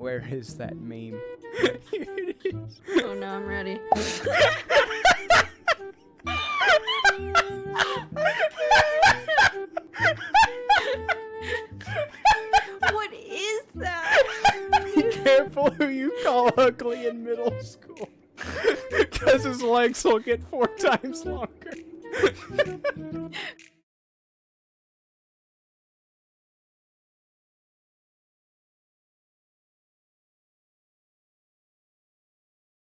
Where is that meme? Here it is. Oh no, I'm ready. What is that? Be careful who you call ugly in middle school. Because his legs will get 4 times longer.